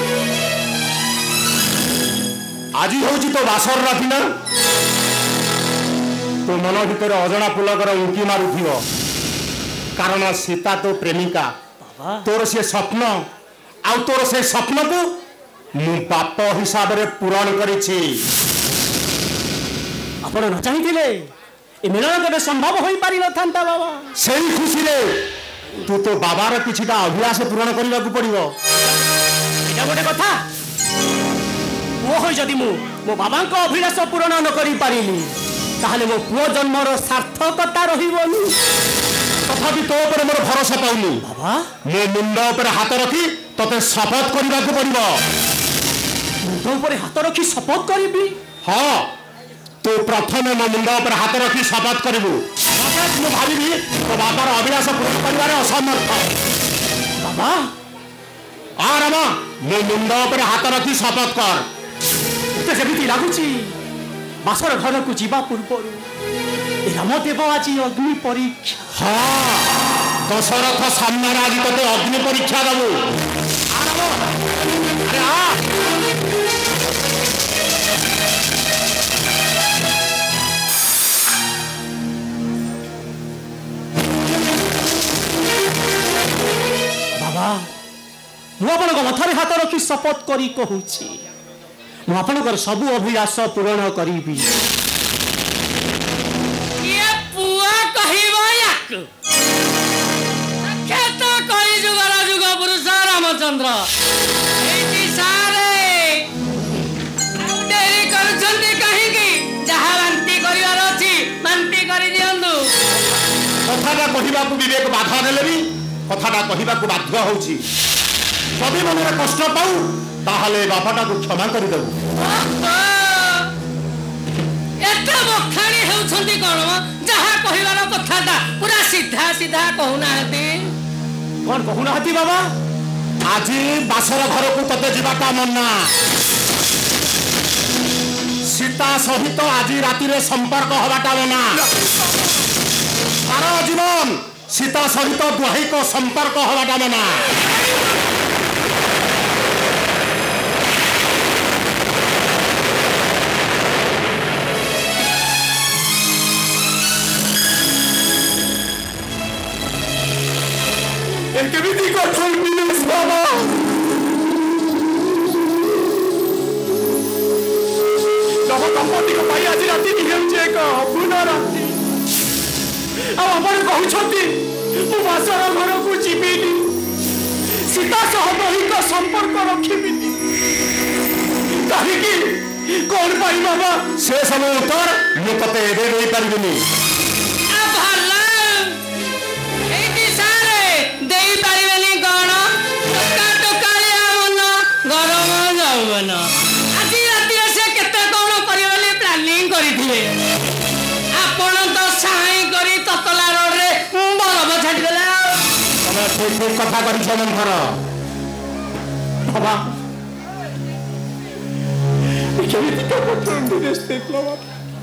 ଆଜି ହଉଛି ତ ବାସର ରାତି ନା ତୋ ମନ ଭିତରେ ଅଜଣା ପୁଲକର ଉଙ୍କି ମାରୁଥିବ କାରଣ ସୀତା ତୋ ପ୍ରେମିକା ତୋର ସେ ସ୍ୱପ୍ନ ଆଉ ତୋର ସେ ସ୍ୱପ୍ନକୁ ମୁଁ ବାପ ହିସାବରେ ପୂରଣ କରିଛି। ଆପଣ ନ ଚାହିଁଥିଲେ ଏ ମିଳନ କେବେ ସମ୍ଭବ ହୋଇପାରିନଥାନ୍ତା ବାବା। ସେଇ ଖୁସିରେ ତୁ ତୋ ବାବାର କିଛିଟା ଅଭିଳାଷ ପୂରଣ କରିବାକୁ ପଡ଼ିବ। ଏଇଟା ଗୋଟେ କଥା ପୁଅ ହୋଇ ଯଦି ମୁଁ ମୋ ବାବାଙ୍କ ଅଭିଳାଷ ପୂରଣ ନ କରିପାରିଲି ତାହେଲେ ମୋ ପୁଅ ଜନ୍ମର ସାର୍ଥକତା ରହିବନି। ତଥାପି ତୋ ଉପରେ ମୋର ଭରସା ପାଉନି ବାବା। ମୋ ମୁଣ୍ଡ ଉପରେ ହାତ ରଖି ତତେ ଶପଥ କରିବାକୁ ପଡ଼ିବ। ମୁଣ୍ଡ ଉପରେ ହାତ ରଖି ଶପଥ କରିବି? ହଁ ତୁ ପ୍ରଥମେ ମୋ ମୁଣ୍ଡ ଉପରେ ହାତ ରଖି ଶପଥ କରିବୁ। ମୁଁ ଭାବିବି ତୋ ବାବାର ଅଭିଳାଷ ପୂରଣ କରିବାରେ ଅସମର୍ଥ। ବାବା ରାମ ମୋ ମୁଣ୍ଡ ଉପରେ ହାତ ରଖି ଶପଥ କର। ମତେ ଯେମିତି ଲାଗୁଛି ବାସର ଘରକୁ ଯିବା ପୂର୍ବରୁ ରାମଦେବ ଆଜି ଅଗ୍ନି ପରୀକ୍ଷା। ହଁ ଦଶରଥ ସାମ୍ନାରେ ଆଜି ତତେ ଅଗ୍ନି ପରୀକ୍ଷା ଦେବୁ। ବାବା ମୁଁ ଆପଣଙ୍କ ମଥାରେ ହାତ ରଖି ଶପଥ କରି କହୁଛି ମୁଁ ଆପଣଙ୍କର ସବୁ ଅଭିଳାଷ ପୂରଣ କରିବି। ରାମଚନ୍ଦ୍ର ଏଇଠି ସାରେ ଆଉ ଡେରି କରୁଛନ୍ତି କାହିଁକି? ଯାହା ବାନ୍ତି କରିବାର ଅଛି ବାନ୍ତି କରିଦିଅନ୍ତୁ। କଥାଟା କହିବାକୁ ବିବେକ ବାଧା ଦେଲେ ବି କଥାଟା କହିବାକୁ ବାଧ୍ୟ ହଉଛି। ଯଦି ମନରେ କଷ୍ଟ ପାଉ ତାହେଲେ ବାପାଟାକୁ କ୍ଷମା କରିଦେବୁ। ଏତେ ବଖାଣି ହେଉଛନ୍ତି କଣ? ଯାହା କହିବାର କଥାଟା ପୁରା ସିଧା ସିଧା କହୁନାହାନ୍ତି। କଣ କହୁନାହାନ୍ତି ବାବା? ଆଜି ବାସର ଘରକୁ ତତେ ଯିବାଟା ମନା। ସୀତା ସହିତ ଆଜି ରାତିରେ ସମ୍ପର୍କ ହବାଟା ମନା। ସାରା ଜୀବନ ସୀତା ସହିତ ବୈବାହିକ ସମ୍ପର୍କ ହବାଟା ମନା। କେମିତି କଠୋର ବିଲେଶ ବାବା? ତମ ଦମ୍ପତିଙ୍କ ପାଇଁ ଆଜି ରାତି ହେଉଛି ଏକ ଅଭୁଲ ରାତି। ଆଉ ଆପଣ କହୁଛନ୍ତି ମୁଁ ବାସର ଘରକୁ ଯିବିନି, ସୀତା ସହ ଦୈହିକ ସମ୍ପର୍କ ରଖିବିନି। କାହିଁକି? କଣ ପାଇଁ ବାବା? ସେ ସବୁ ଉତ୍ତର ମୁଁ ତତେ ଏବେ ଦେଇପାରିବିନି। ଦେଇପାରିବେନି କଣ? ଟୋକାଳିଆ ମନ ଗରମ ଯୌବନ। ଆଜି ରାତିରେ ସେ କେତେ କଣ କରିବେ ବୋଲି ପ୍ଲାନିଂ କରିଥିଲେ। ଆପଣ ତ ସାଇଁ କରି ତତଲା ରୋଡରେ ବରଫ ଛାଡ଼ିଦେଲେ। ତମେ ଠିକ କଥା କରିଛ ମନ୍ଥର। ବାବା କେମିତି କଠୋର ବିଲେଶ ଦେଖିଲ ବାବା?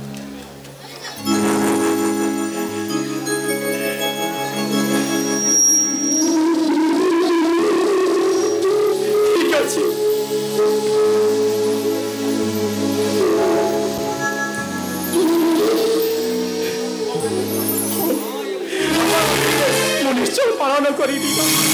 নিশ্চয় পালন করিবি।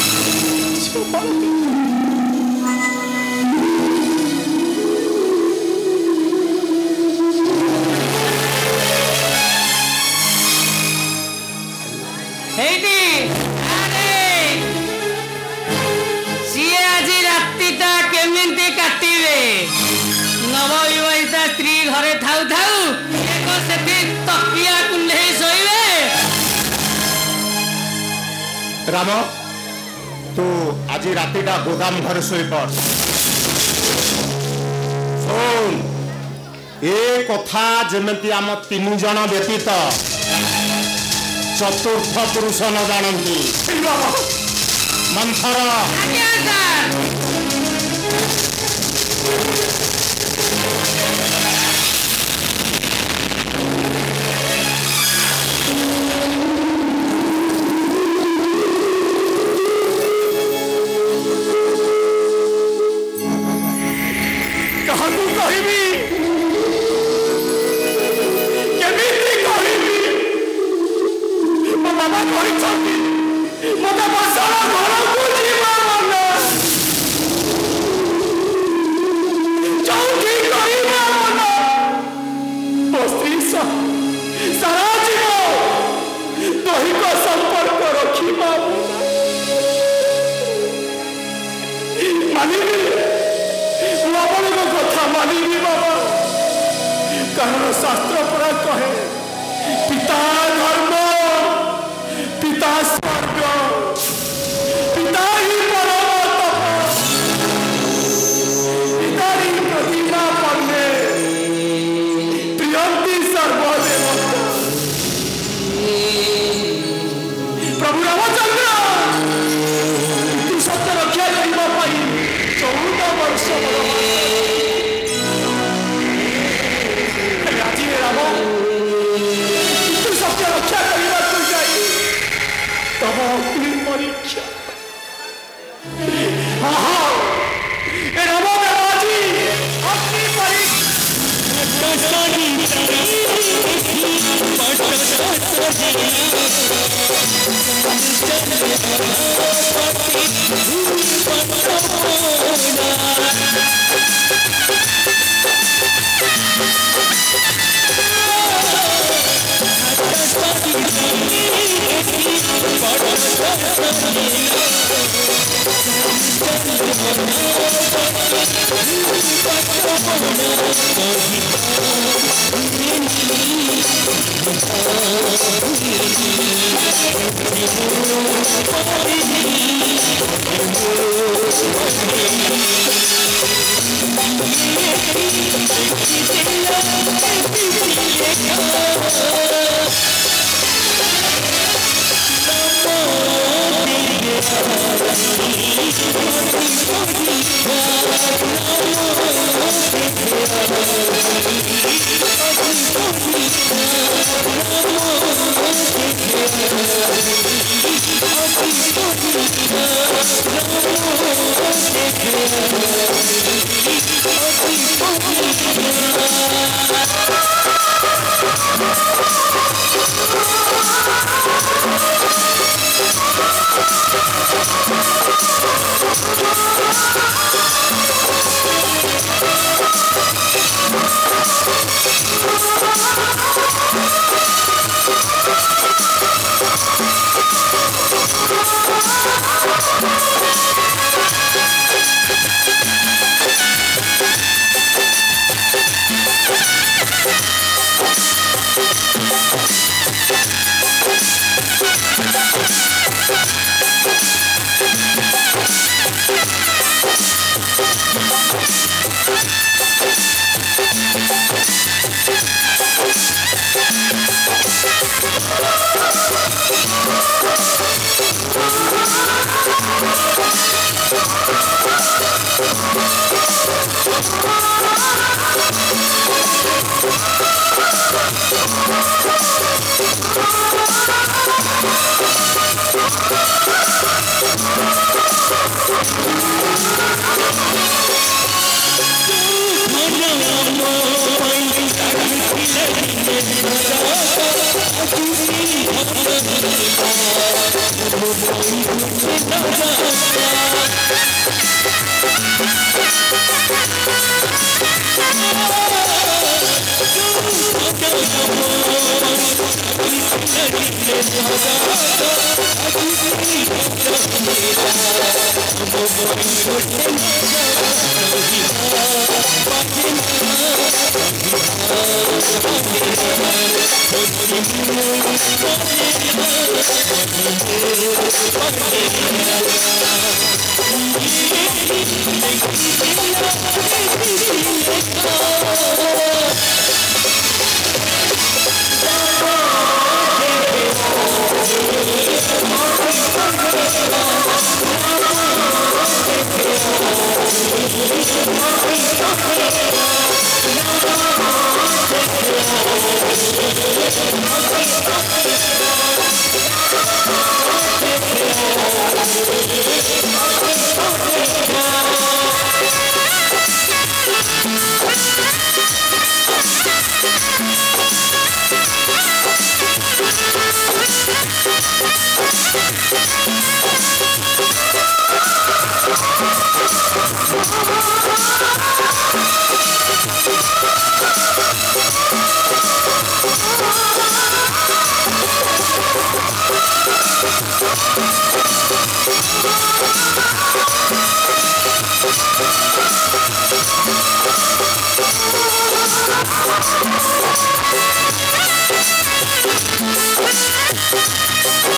ସିଏ ଆଜି ରାତିଟା କେମିତି କାଟିବେ? ନବବିବାହିତା ସ୍ତ୍ରୀ ଘରେ ଥାଉ ଥାଉ ଏକ ସେଠି ତକିଆ କୁଣ୍ଢେଇ ଶୋଇବେ। ରାମ ତୁ ଆଜି ରାତିଟା ଗୋଦାମ ଘରେ ଶୋଇପଡ। ଶୁଣ ଏ କଥା ଯେମିତି ଆମ 3 ଜଣ ବ୍ୟତୀତ ଚତୁର୍ଥ ପୁରୁଷ ନ ଜାଣନ୍ତି। ମନ୍ଥର ଆଜ୍ଞା ସାର୍।